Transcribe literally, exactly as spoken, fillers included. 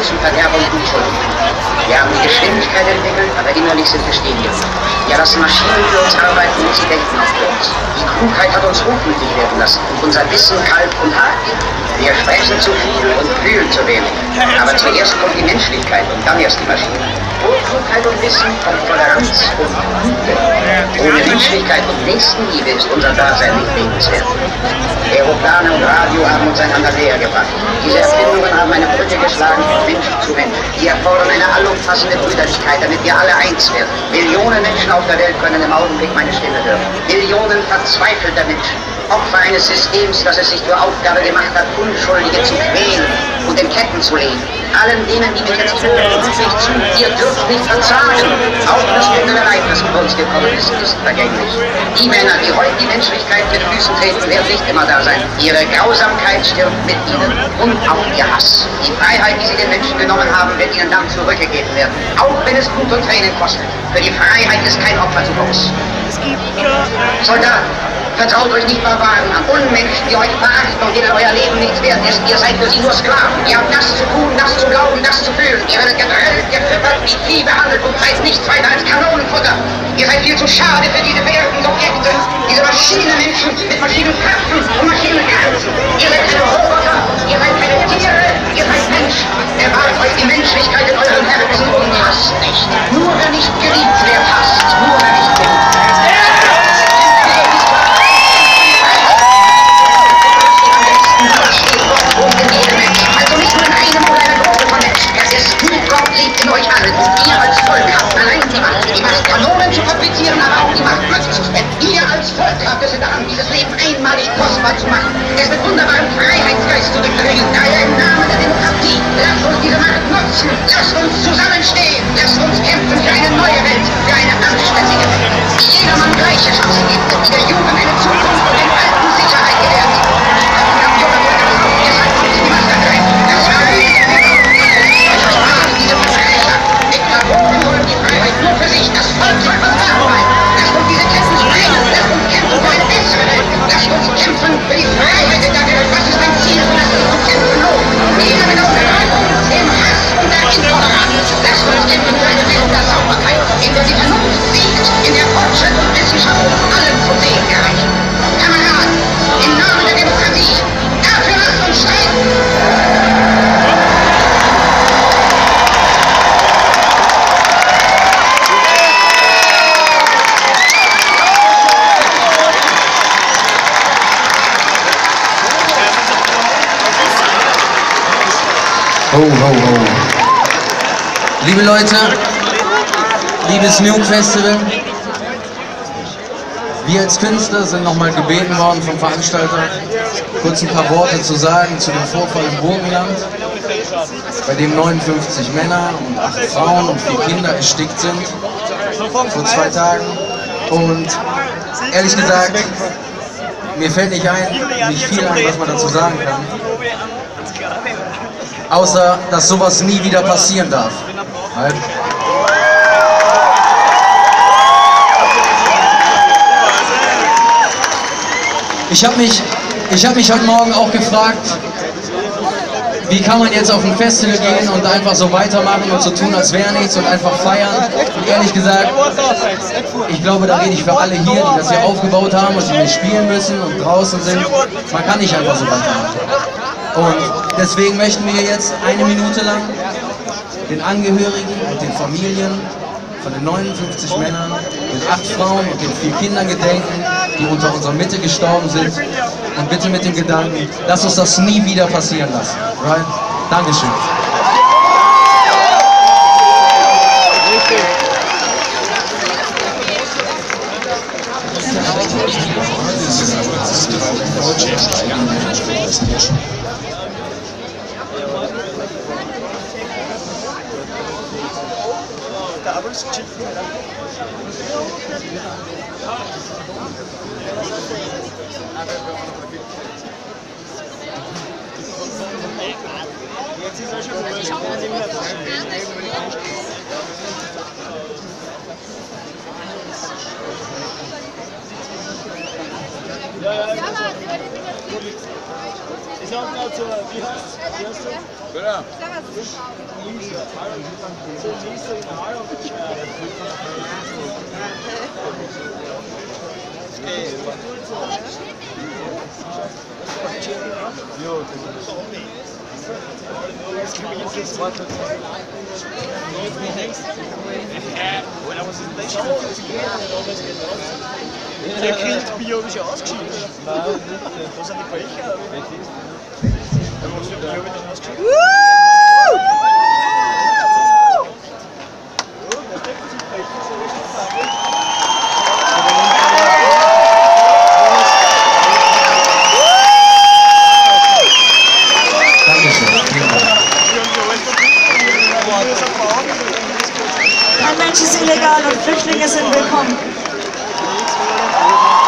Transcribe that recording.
zwischen Verderber und Unschuldigen. Wir haben die Geschwindigkeit entwickelt, aber innerlich sind wir stehen geblieben. Wir lassen Maschinen für uns arbeiten und sie denken auch für uns. Die Klugheit hat uns hochmütig werden lassen und unser Wissen kalt und hart. Wir sprechen zu viel und fühlen zu wenig. Aber zuerst kommt die Menschlichkeit und dann erst die Maschine. Ohne Klugheit und Wissen kommt Toleranz und Güte. Ohne Menschlichkeit und Nächstenliebe ist unser Dasein nicht lebenswert. Aeroplane und Radio haben uns einander näher gebracht. Diese Erfindungen haben eine Brücke geschlagen von Mensch zu Mensch. Die erfordern eine allumfassende Brüderlichkeit, damit wir alle eins werden. Millionen Menschen auf der Welt können im Augenblick meine Stimme hören. Millionen verzweifelter Menschen. Opfer eines Systems, das es sich zur Aufgabe gemacht hat, Unschuldige zu quälen und in Ketten zu legen. Allen denen, die mich jetzt hören, rufe ich zu, ihr dürft nicht verzagen. Auch das bittere Leid, das über uns gekommen ist, ist vergänglich. Die Männer, die heute die Menschlichkeit mit Füßen treten, werden nicht immer da sein. Ihre Grausamkeit stirbt mit ihnen und auch ihr Hass. Die Freiheit, die sie den Menschen genommen haben, wird ihnen dann zurückgegeben werden. Auch wenn es Blut und Tränen kostet. Für die Freiheit ist kein Opfer zu groß. Soldaten, vertraut euch nicht Barbaren an, Unmenschen, die euch verachten und denen euer Leben nichts wert ist. Ihr seid für sie nur Sklaven. Ihr habt das zu tun, das zu glauben, das zu fühlen. Ihr werdet gedrillt, gefüttert, wie Vieh behandelt und seid nichts weiter als Kanonenfutter. Ihr seid viel zu schade für diese verirrten Objekte, diese Maschinenmenschen mit Maschinenköpfen und Maschinenherzen. Ihr seid keine Roboter, ihr seid keine Tiere, ihr seid Menschen. Bewahrt euch die Menschlichkeit in euren Herzen und hasst nicht. Nur wer nicht geliebt wird, hasst. Nur wer nicht geliebt wird. Also nicht nur in einem oder einer Gruppe von Menschen. Es ist gut, Gott liegt in euch allen. Und ihr als Volk habt allein die Macht. Die Macht, Kanonen zu fabrizieren, aber auch die Macht, Glück zu spenden. Ihr als Volk habt es in der Hand, dieses Leben einmalig kostbar zu machen. Es mit wunderbarem Freiheitsgeist zu durchdringen. Daher im Namen der Demokratie. Lasst uns diese Macht nutzen. Lasst uns zusammenstehen. Lasst uns kämpfen für eine neue Welt. Für eine anständige Welt. Die jedermann gleiche Chancen gibt. Die der Jugend eine Zukunft und den Alten Sicherheit gewährt. Nur für sich, das Volk soll verwahrt bleiben. Lasst uns diese Kämpfe sprengen, lasst uns kämpfen für eine bessere Welt. Lasst uns kämpfen für die Freiheit in der Welt. Das ist ein Ziel, für das uns kämpfen lohnt. Jeder mit Unterdrückung, dem Hass und der Intoleranz. Lasst uns kämpfen für eine Welt der Sauberkeit, in der die Vernunft siegt, in der Fortschritt und Wissenschaft allen zum Segen erreichen. Kameraden, im Namen der Demokratie, dafür lasst uns streiten. Ho, ho, ho. Liebe Leute, liebes Nuke Festival, wir als Künstler sind nochmal gebeten worden vom Veranstalter, kurz ein paar Worte zu sagen zu dem Vorfall im Burgenland, bei dem neunundfünfzig Männer und acht Frauen und vier Kinder erstickt sind, vor zwei Tagen. Und ehrlich gesagt, mir fällt nicht ein, nicht viel ein, was man dazu sagen kann. Außer, dass sowas nie wieder passieren darf. Halt. Ich habe mich, ich habe mich heute Morgen auch gefragt, wie kann man jetzt auf ein Festival gehen und einfach so weitermachen und so tun, als wäre nichts und einfach feiern. Und ehrlich gesagt, ich glaube, da rede ich für alle hier, die das hier aufgebaut haben und die nicht spielen müssen und draußen sind. Man kann nicht einfach so weitermachen. Und deswegen möchten wir jetzt eine Minute lang den Angehörigen und den Familien von den neunundfünfzig Männern, den acht Frauen und den vier Kindern gedenken, die unter unserer Mitte gestorben sind. Und bitte mit dem Gedanken, lass uns das nie wieder passieren lassen. Right? Dankeschön. Ja, ja, ja. sagen dazu, wie heißt wie heißt du? Ja. So Lisa in Arabic. Der Kind biologisch ausgeschieden. Nein, wo sind die Becher? Wo sind die biologisch ausgeschieden? Kein Mensch ist illegal und Flüchtlinge sind willkommen.